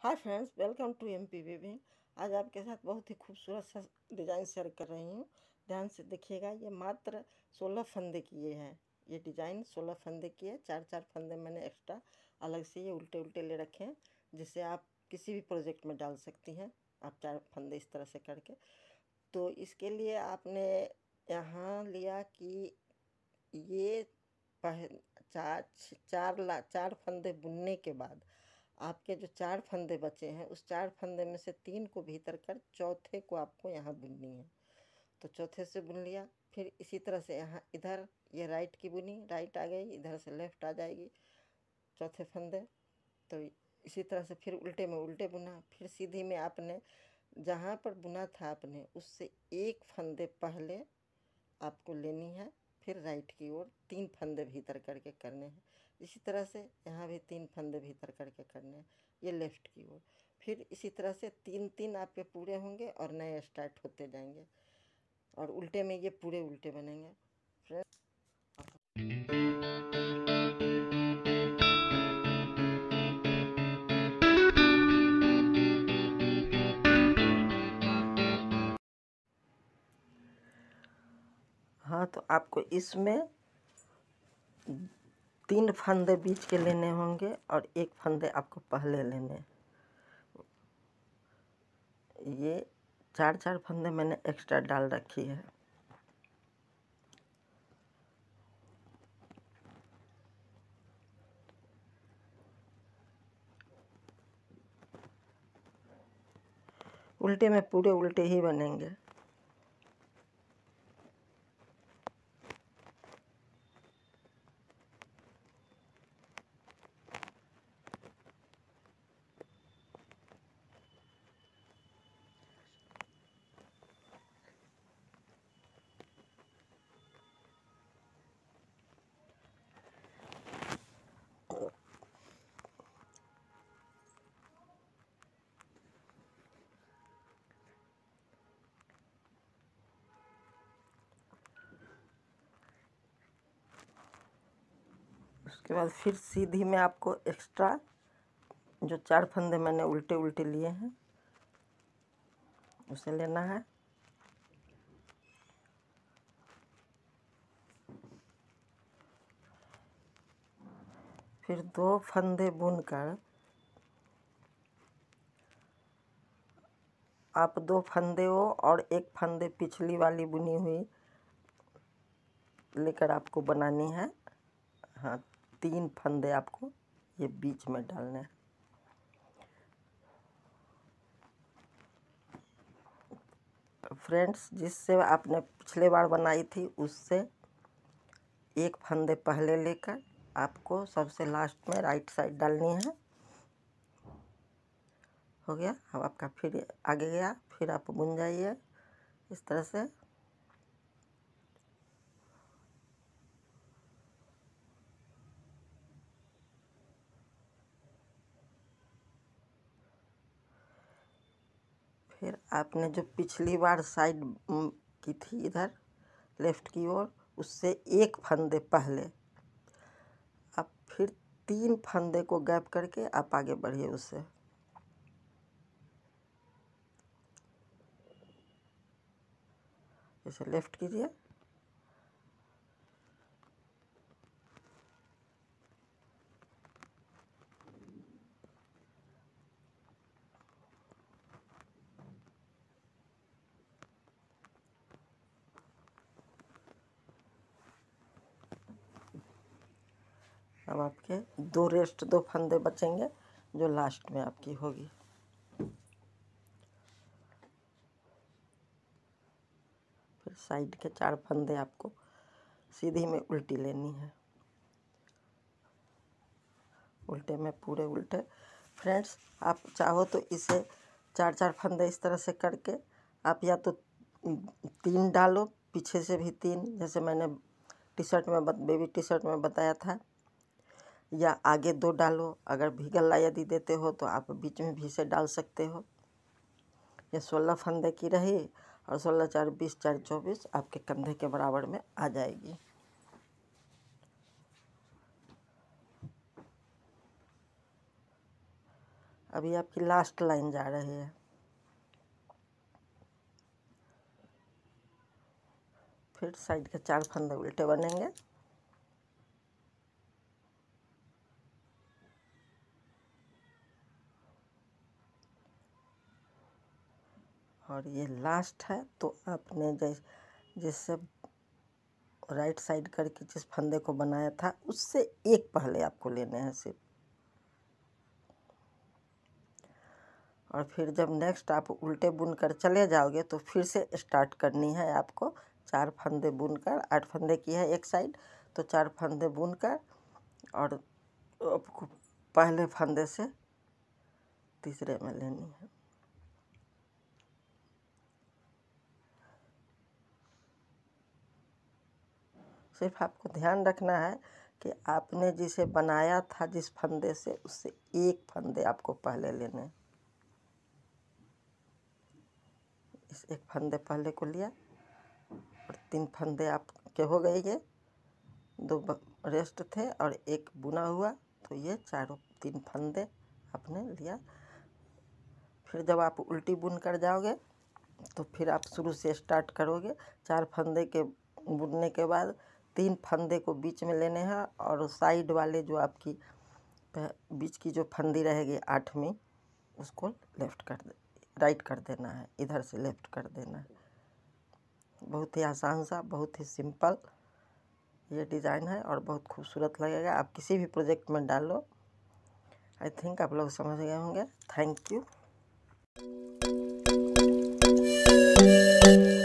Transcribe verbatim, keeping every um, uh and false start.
Hi friends, welcome to M P weaving. आज आपके साथ बहुत ही खूबसूरत सा डिज़ाइन शेयर कर रही हूँ। ध्यान से देखिएगा। ये मात्र सोलह फंदे किए हैं। ये डिज़ाइन सोलह फंदे किए, चार चार फंदे मैंने एक्स्ट्रा अलग से ये उल्टे उल्टे ले रखे हैं, जिससे आप किसी भी प्रोजेक्ट में डाल सकती हैं। आप चार फंदे इस तरह से करके, तो इसके लिए आपने यहाँ लिया कि ये पह चार चार ला चार फंदे बुनने के बाद आपके जो चार फंदे बचे हैं, उस चार फंदे में से तीन को भीतर कर चौथे को आपको यहाँ बुननी है। तो चौथे से बुन लिया। फिर इसी तरह से यहाँ इधर ये राइट की बुनी, राइट आ गई, इधर से लेफ्ट आ जाएगी चौथे फंदे। तो इसी तरह से फिर उल्टे में उल्टे बुना। फिर सीधी में आपने जहाँ पर बुना था आपने, उससे एक फंदे पहले आपको लेनी है। फिर राइट की ओर तीन फंदे भीतर करके करने हैं। इसी तरह से यहाँ भी तीन फंदे भीतर करके करने हैं, ये लेफ़्ट की ओर। फिर इसी तरह से तीन तीन आपके पूरे होंगे और नए स्टार्ट होते जाएंगे, और उल्टे में ये पूरे उल्टे बनेंगे। फ्रेंड्स, हाँ, तो आपको इसमें तीन फंदे बीच के लेने होंगे और एक फंदे आपको पहले लेने। ये चार चार फंदे मैंने एक्स्ट्रा डाल रखी है। उल्टे में पूरे उल्टे ही बनेंगे। उसके बाद फिर सीधी में आपको एक्स्ट्रा जो चार फंदे मैंने उल्टे उल्टे लिए हैं, उसे लेना है। फिर दो फंदे बुनकर आप दो फंदे हो और एक फंदे पिछली वाली बुनी हुई लेकर आपको बनानी है। हाँ, तीन फंदे आपको ये बीच में डालने हैं। फ्रेंड्स, जिससे आपने पिछले बार बनाई थी उससे एक फंदे पहले लेकर आपको सबसे लास्ट में राइट साइड डालनी है। हो गया। अब आपका फिर आगे गया, फिर आप बुन जाइए इस तरह से। फिर आपने जो पिछली बार साइड की थी इधर लेफ़्ट की ओर, उससे एक फंदे पहले आप फिर तीन फंदे को गैप करके आप आगे बढ़िए उससे। इसे लेफ़्ट कीजिए। अब आपके दो रेस्ट दो फंदे बचेंगे जो लास्ट में आपकी होगी। फिर साइड के चार फंदे आपको सीधी में उल्टी लेनी है, उल्टे में पूरे उल्टे। फ्रेंड्स, आप चाहो तो इसे चार चार फंदे इस तरह से करके आप या तो तीन डालो, पीछे से भी तीन, जैसे मैंने टी शर्ट में बेबी टी शर्ट में बताया था, या आगे दो डालो। अगर भी गला यदि देते हो तो आप बीच में भी से डाल सकते हो। ये सोलह फंदे की रही और सोलह चार बीस, चार चौबीस आपके कंधे के बराबर में आ जाएगी। अभी आपकी लास्ट लाइन जा रही है। फिर साइड के चार फंदे उल्टे बनेंगे। और ये लास्ट है, तो आपने जैस जिससे राइट साइड करके जिस फंदे को बनाया था उससे एक पहले आपको लेने हैं सिर्फ। और फिर जब नेक्स्ट आप उल्टे बुनकर चले जाओगे तो फिर से स्टार्ट करनी है आपको। चार फंदे बुनकर, आठ फंदे की है एक साइड, तो चार फंदे बुनकर और आपको पहले फंदे से तीसरे में लेनी है। सिर्फ आपको ध्यान रखना है कि आपने जिसे बनाया था जिस फंदे से, उससे एक फंदे आपको पहले लेने हैं। इस एक फंदे पहले को लिया और तीन फंदे आपके हो गए। ये दो रेस्ट थे और एक बुना हुआ, तो ये चारों तीन फंदे आपने लिया। फिर जब आप उल्टी बुन कर जाओगे तो फिर आप शुरू से स्टार्ट करोगे। चार फंदे के बुनने के बाद तीन फंदे को बीच में लेने हैं और साइड वाले जो आपकी बीच की जो फंदी रहेगी आठवीं, उसको लेफ्ट कर दे राइट कर देना है, इधर से लेफ्ट कर देना है। बहुत ही आसान सा, बहुत ही सिंपल ये डिज़ाइन है और बहुत खूबसूरत लगेगा। आप किसी भी प्रोजेक्ट में डालो। आई थिंक आप लोग समझ गए होंगे। Thank you.